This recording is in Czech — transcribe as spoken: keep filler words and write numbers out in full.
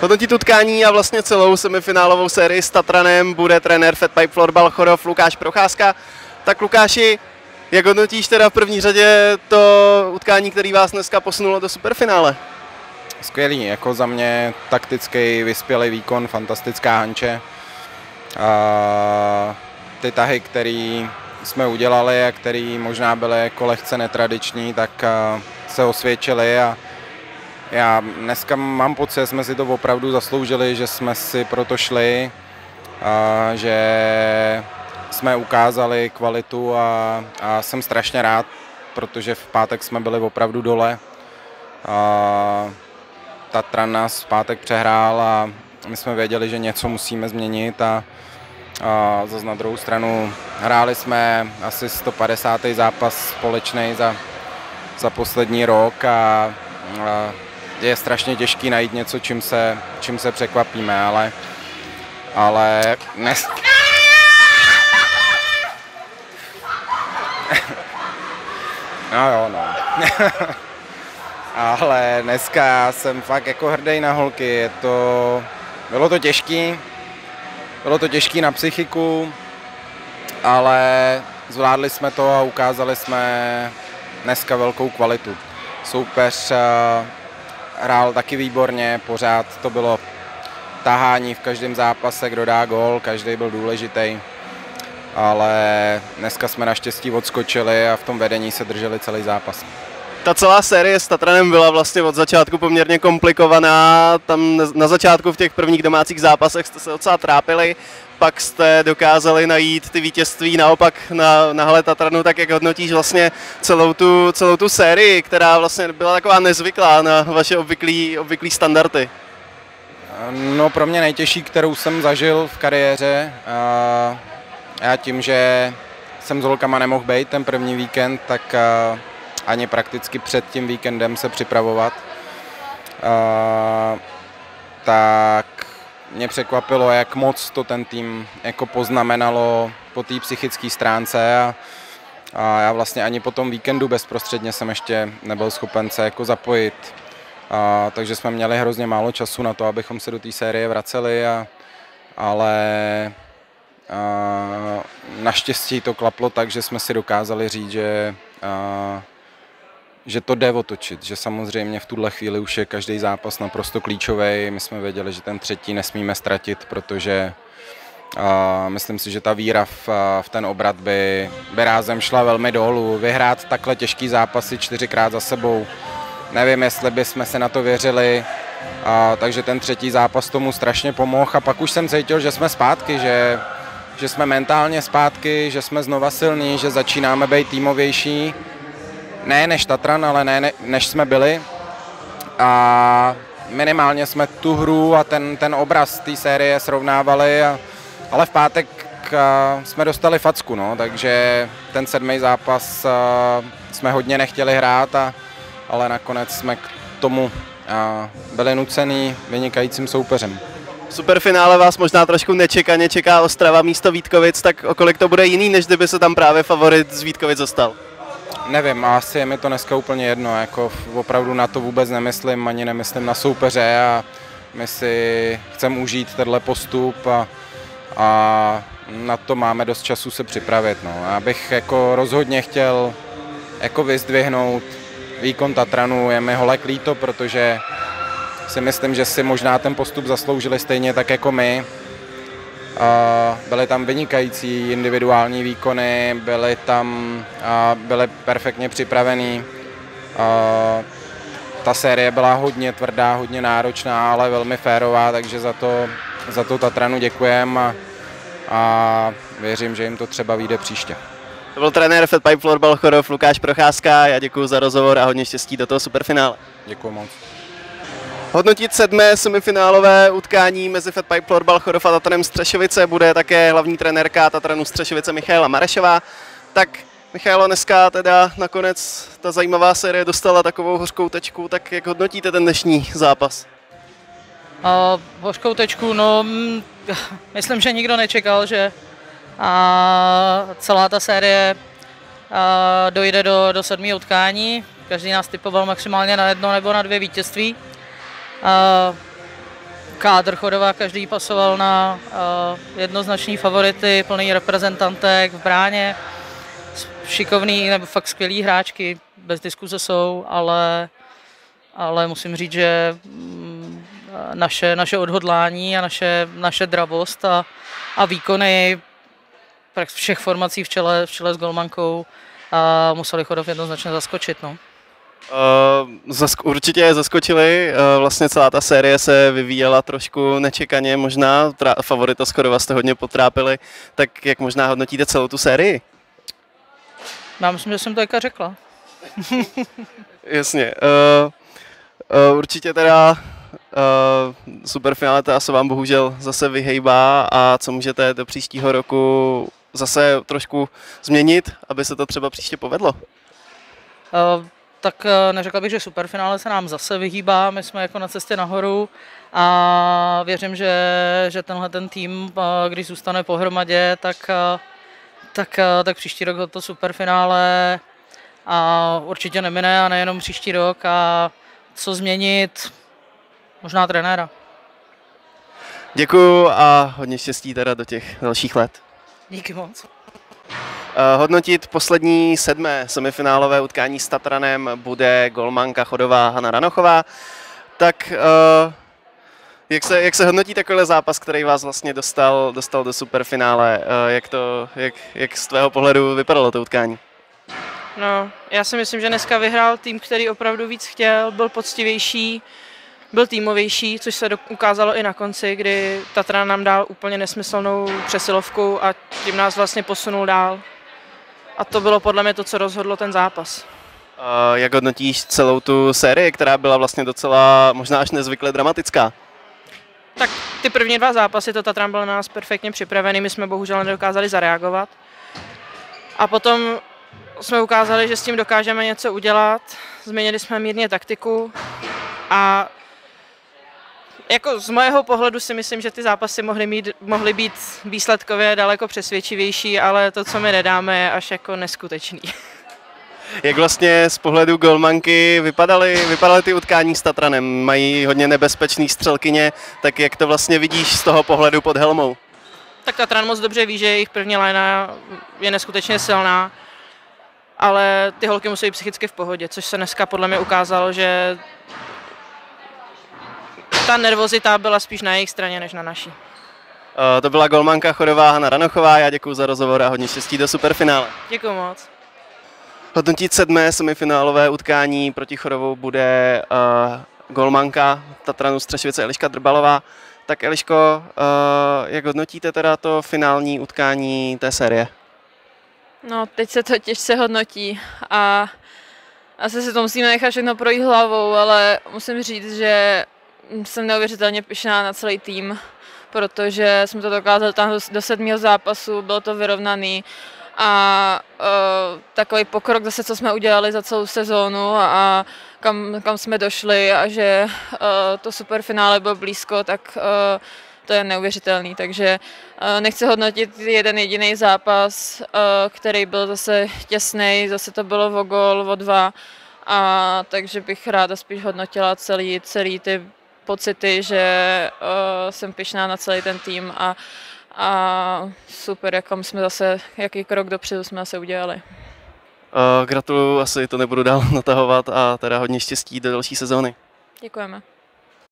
Hodnotit utkání a vlastně celou semifinálovou sérii s Tatranem bude trenér Fatpipe Florbal Chorov Lukáš Procházka. Tak Lukáši, jak hodnotíš teda v první řadě to utkání, který vás dneska posunulo do superfinále? Skvělý, jako za mě taktický, vyspělý výkon, fantastická hanče. A ty tahy, které jsme udělali a které možná byly jako lehce netradiční, tak se osvědčily a já dneska mám pocit, že jsme si to opravdu zasloužili, že jsme si proto šli, a že jsme ukázali kvalitu a, a jsem strašně rád, protože v pátek jsme byli opravdu dole. A Tatran nás v pátek přehrál a my jsme věděli, že něco musíme změnit a, a zase na druhou stranu hráli jsme asi sto padesátý zápas společný za, za poslední rok a, a je strašně těžký najít něco, čím se, čím se překvapíme, ale, ale dnes... No jo, no. Ale dneska jsem fakt jako hrdý na holky, je to... Bylo to těžký, bylo to těžký na psychiku, ale zvládli jsme to a ukázali jsme dneska velkou kvalitu. Soupeř hrál taky výborně, pořád to bylo tahání v každém zápase, kdo dá gól, každý byl důležitý. Ale dneska jsme naštěstí odskočili a v tom vedení se drželi celý zápas. Ta celá série s Tatranem byla vlastně od začátku poměrně komplikovaná. Tam na začátku v těch prvních domácích zápasech jste se docela trápili, pak jste dokázali najít ty vítězství naopak na, na hale Tatranu. Tak jak hodnotíš vlastně celou tu, celou tu sérii, která vlastně byla taková nezvyklá na vaše obvyklý, obvyklý standardy? No pro mě nejtěžší, kterou jsem zažil v kariéře. Já tím, že jsem s holkama nemohl být ten první víkend, tak ani prakticky před tím víkendem se připravovat, uh, tak mě překvapilo, jak moc to ten tým jako poznamenalo po té psychické stránce a, a já vlastně ani po tom víkendu bezprostředně jsem ještě nebyl schopen se jako zapojit, uh, takže jsme měli hrozně málo času na to, abychom se do té série vraceli, a, ale uh, naštěstí to klaplo tak, že jsme si dokázali říct, že uh, že to jde otočit, že samozřejmě v tuhle chvíli už je každý zápas naprosto klíčový. My jsme věděli, že ten třetí nesmíme ztratit, protože uh, myslím si, že ta víra v, v ten obrat by, by rázem šla velmi dolů. Vyhrát takhle těžký zápasy čtyřikrát za sebou, nevím, jestli bychom se na to věřili, uh, takže ten třetí zápas tomu strašně pomohl a pak už jsem cítil, že jsme zpátky, že, že jsme mentálně zpátky, že jsme znova silní, že začínáme být týmovější. Ne než Tatran, ale ne než jsme byli. A minimálně jsme tu hru a ten, ten obraz té série srovnávali, a, ale v pátek a, jsme dostali facku, no, takže ten sedmý zápas a, jsme hodně nechtěli hrát, a, ale nakonec jsme k tomu a, byli nucený vynikajícím soupeřem. Superfinále vás možná trošku nečekaně čeká Ostrava místo Vítkovic, tak o kolik to bude jiný, než kdyby se tam právě favorit z Vítkovic dostal? Nevím, asi je mi to dneska úplně jedno, jako opravdu na to vůbec nemyslím, ani nemyslím na soupeře, a my si chceme užít tenhle postup a, a na to máme dost času se připravit. No. Já bych jako rozhodně chtěl jako vyzdvihnout výkon Tatranu, je mi holek líto, protože si myslím, že si možná ten postup zasloužili stejně tak jako my. Byly tam vynikající individuální výkony, byly tam, byly perfektně připravený. Ta série byla hodně tvrdá, hodně náročná, ale velmi férová, takže za to, za to Tatranu děkujeme a, a věřím, že jim to třeba vyjde příště. To byl trenér Fatpipe Florbal Chorov Lukáš Procházka, já děkuji za rozhovor a hodně štěstí do toho superfinále. Děkuji moc. Hodnotit sedmé semifinálové utkání mezi Fatpipe Florbal Chorov a Tatranem Střešovice bude také hlavní trenérka Tatranu Střešovice Michaela Marešová. Tak Michaelo, dneska teda nakonec ta zajímavá série dostala takovou hořkou tečku, tak jak hodnotíte ten dnešní zápas? Uh, hořkou tečku, no myslím, že nikdo nečekal, že uh, celá ta série uh, dojde do, do sedmého utkání. Každý nás typoval maximálně na jedno nebo na dvě vítězství. Uh, kádr Chodova, každý pasoval na uh, jednoznačný favority, plný reprezentantek v bráně, šikovný nebo fakt skvělý hráčky, bez diskuze jsou, ale, ale musím říct, že mm, naše, naše odhodlání a naše, naše dravost a, a výkony všech formací v čele, v čele s golmankou a museli Chodov jednoznačně zaskočit. No. Uh, zask- určitě je zaskočili, uh, vlastně celá ta série se vyvíjela trošku nečekaně, možná tra- favorita z Chodova jste hodně potrápili, tak jak možná hodnotíte celou tu sérii? Já myslím, že jsem to jaka řekla. Jasně, uh, uh, určitě teda uh, superfinále ta se vám bohužel zase vyhejbá a co můžete do příštího roku zase trošku změnit, aby se to třeba příště povedlo? Uh, tak neřekla bych, že superfinále se nám zase vyhýbá, my jsme jako na cestě nahoru a věřím, že, že tenhle ten tým, když zůstane pohromadě, tak, tak, tak příští rok to superfinále a určitě nemine a nejenom příští rok a co změnit, možná trenéra. Děkuju a hodně štěstí teda do těch dalších let. Díky moc. Uh, hodnotit poslední sedmé semifinálové utkání s Tatranem bude golmanka Chodova Hana Ranochová. Tak uh, jak, se, jak se hodnotí takovýhle zápas, který vás vlastně dostal, dostal do superfinále? Uh, jak, to, jak, jak z tvého pohledu vypadalo to utkání? No, já si myslím, že dneska vyhrál tým, který opravdu víc chtěl, byl poctivější, byl týmovější, což se ukázalo i na konci, kdy Tatran nám dal úplně nesmyslnou přesilovku a tím nás vlastně posunul dál. A to bylo podle mě to, co rozhodlo ten zápas. Uh, jak hodnotíš celou tu sérii, která byla vlastně docela možná až nezvykle dramatická? Tak ty první dva zápasy, to Tatran byl na nás perfektně připravený, my jsme bohužel nedokázali zareagovat. A potom jsme ukázali, že s tím dokážeme něco udělat, změnili jsme mírně taktiku a jako z mého pohledu si myslím, že ty zápasy mohly, mít, mohly být výsledkově daleko přesvědčivější, ale to, co my nedáme, je až jako neskutečný. Jak vlastně z pohledu golmanky vypadaly, vypadaly ty utkání s Tatranem? Mají hodně nebezpečný střelkyně, tak jak to vlastně vidíš z toho pohledu pod helmou? Tak Tatran moc dobře ví, že jejich první linea je neskutečně silná, ale ty holky musí být psychicky v pohodě, což se dneska podle mě ukázalo, že ta nervozita byla spíš na jejich straně, než na naší. Uh, to byla golmanka Chodova Hana Ranochová, já děkuji za rozhovor a hodně štěstí do superfinále. Děkuji moc. Hodnotit sedmé semifinálové utkání proti Chodovu bude uh, golmanka Tatranu Střešovice Eliška Drbalová. Tak Eliško, uh, jak hodnotíte teda to finální utkání té série? No, teď se to těžce hodnotí a asi si to musíme nechat všechno projít hlavou, ale musím říct, že jsem neuvěřitelně pyšná na celý tým, protože jsme to dokázali tam do, do sedmého zápasu, bylo to vyrovnaný a uh, takový pokrok zase, co jsme udělali za celou sezónu a, a kam, kam jsme došli a že uh, to superfinále bylo blízko, tak uh, to je neuvěřitelný, takže uh, nechci hodnotit jeden jediný zápas, uh, který byl zase těsný, zase to bylo o gól, o dva, a takže bych ráda spíš hodnotila celý, celý ty pocity, že uh, jsem pyšná na celý ten tým a, a super, jak jsme zase, jaký krok dopředu jsme zase udělali. Uh, gratuluju, asi to nebudu dál natahovat a teda hodně štěstí do další sezóny. Děkujeme.